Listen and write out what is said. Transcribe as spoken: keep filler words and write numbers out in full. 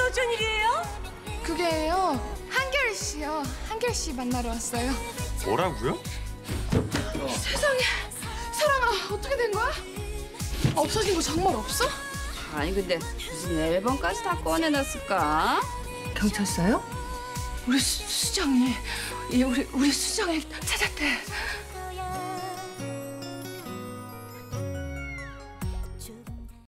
어쩐 일이에요? 그게요. 한결 씨요. 한결 씨 만나러 왔어요. 뭐라고요? 세상에. 사랑아, 어떻게 된 거야? 없어진 거 정말 없어? 아니 근데 무슨 앨범까지 다 꺼내놨을까? 경찰서요? 우리 수, 수정이. 이 우리 우리 수정이 찾았대.